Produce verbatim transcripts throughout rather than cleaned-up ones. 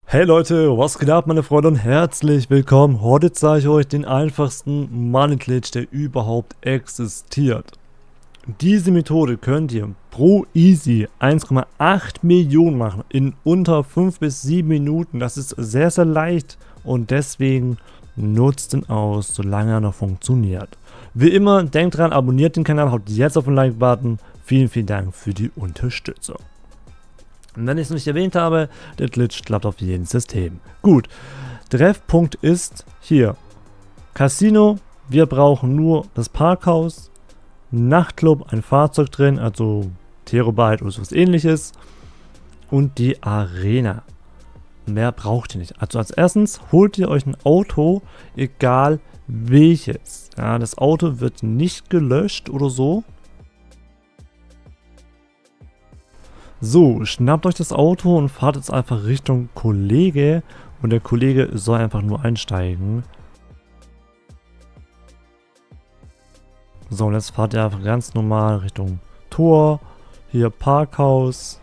Hey Leute, was geht ab meine Freunde und herzlich willkommen. Heute zeige ich euch den einfachsten Money Glitch, der überhaupt existiert. Diese Methode könnt ihr pro Easy eins Komma acht Millionen machen in unter fünf bis sieben Minuten. Das ist sehr sehr leicht und deswegen nutzt ihn aus, solange er noch funktioniert. Wie immer, denkt dran, abonniert den Kanal, haut jetzt auf den Like-Button. Vielen, vielen Dank für die Unterstützung. Und wenn ich es nicht erwähnt habe, der Glitch klappt auf jedem System. Gut, Treffpunkt ist hier Casino, wir brauchen nur das Parkhaus, Nachtclub, ein Fahrzeug drin, also Terabyte oder sowas ähnliches und die Arena. Mehr braucht ihr nicht. Also als erstens holt ihr euch ein Auto, egal welches. Ja, das Auto wird nicht gelöscht oder so. So, schnappt euch das Auto und fahrt jetzt einfach Richtung Kollege und der Kollege soll einfach nur einsteigen. So, und jetzt fahrt ihr einfach ganz normal Richtung Tor, hier Parkhaus.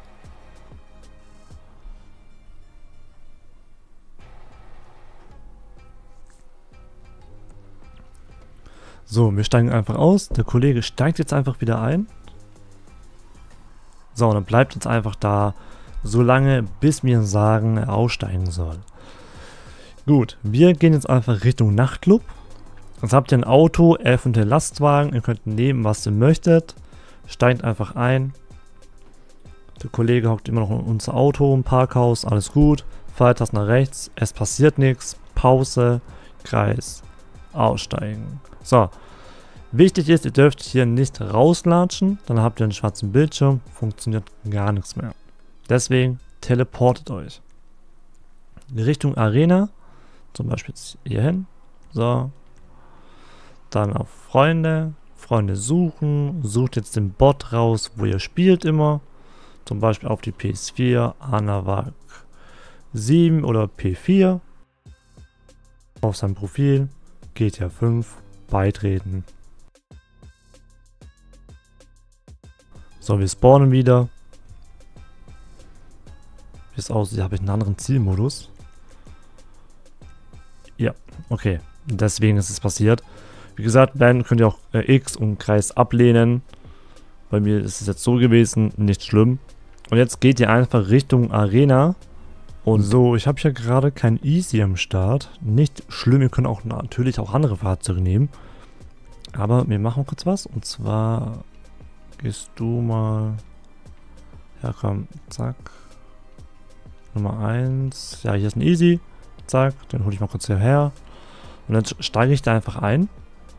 So, wir steigen einfach aus, der Kollege steigt jetzt einfach wieder ein. So, und dann bleibt jetzt einfach da, so lange, bis wir sagen, er aussteigen soll. Gut, wir gehen jetzt einfach Richtung Nachtclub. Jetzt habt ihr ein Auto, eventuell Lastwagen, ihr könnt nehmen, was ihr möchtet. Steigt einfach ein. Der Kollege hockt immer noch in unser Auto im Parkhaus, alles gut. Pfeiltaste nach rechts, es passiert nichts. Pause, Kreis, aussteigen. So. Wichtig ist, ihr dürft hier nicht rauslatschen, dann habt ihr einen schwarzen Bildschirm, funktioniert gar nichts mehr. Deswegen teleportet euch. Richtung Arena, zum Beispiel jetzt hier hin. So. Dann auf Freunde, Freunde suchen, sucht jetzt den Bot raus, wo ihr spielt immer. Zum Beispiel auf die P S vier, Anavak sieben oder P vier. Auf sein Profil, G T A fünf, beitreten. So, wir spawnen wieder. Wie es aussieht, habe ich einen anderen Zielmodus. Ja, okay. Deswegen ist es passiert. Wie gesagt, dann könnt ihr auch äh, X und Kreis ablehnen. Bei mir ist es jetzt so gewesen, nicht schlimm. Und jetzt geht ihr einfach Richtung Arena. Und so, ich habe hier gerade kein Easy am Start. Nicht schlimm, ihr könnt auch natürlich auch andere Fahrzeuge nehmen. Aber wir machen kurz was. Und zwar gehst du mal. Ja, komm, zack. Nummer eins. Ja, hier ist ein Easy. Zack, den hole ich mal kurz hierher. Und dann steige ich da einfach ein.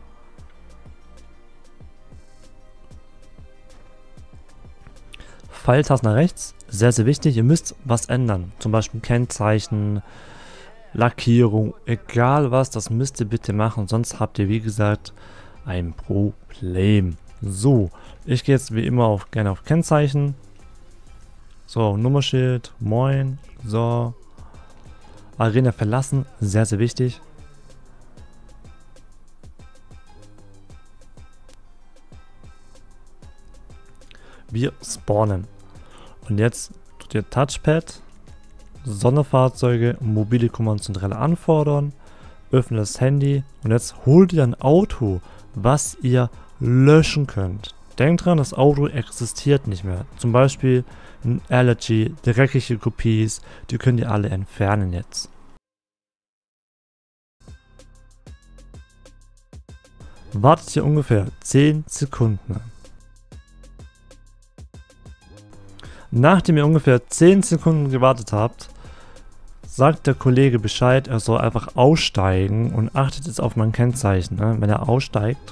Pfeiltaste nach rechts. Sehr, sehr wichtig. Ihr müsst was ändern. Zum Beispiel Kennzeichen, Lackierung, egal was. Das müsst ihr bitte machen. Sonst habt ihr, wie gesagt, ein Problem. So, ich gehe jetzt wie immer auf, gerne auf Kennzeichen. So, Nummerschild, moin, so. Arena verlassen, sehr, sehr wichtig. Wir spawnen. Und jetzt tut ihr Touchpad, Sonderfahrzeuge, mobile Kommandozentrale anfordern, öffnet das Handy und jetzt holt ihr ein Auto, was ihr löschen könnt. Denkt dran, das Auto existiert nicht mehr. Zum Beispiel ein Allergy, dreckige Kopies, die könnt ihr alle entfernen jetzt. Wartet hier ungefähr zehn Sekunden. Nachdem ihr ungefähr zehn Sekunden gewartet habt, sagt der Kollege Bescheid, er soll einfach aussteigen und achtet jetzt auf mein Kennzeichen. Ne? Wenn er aussteigt,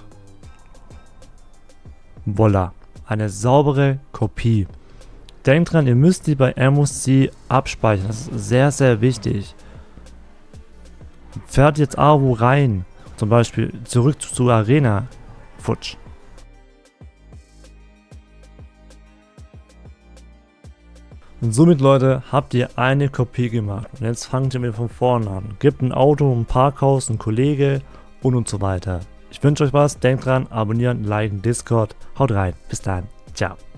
voila, eine saubere Kopie. Denkt dran, ihr müsst die bei M O C abspeichern. Das ist sehr, sehr wichtig. Fährt jetzt A W O rein, zum Beispiel zurück zur Arena, futsch. Und somit, Leute, habt ihr eine Kopie gemacht. Und jetzt fangt ihr mit von vorne an. Gebt ein Auto, ein Parkhaus, ein Kollege und und so weiter. Ich wünsche euch was, denkt dran, abonnieren, liken, Discord. Haut rein, bis dann, ciao.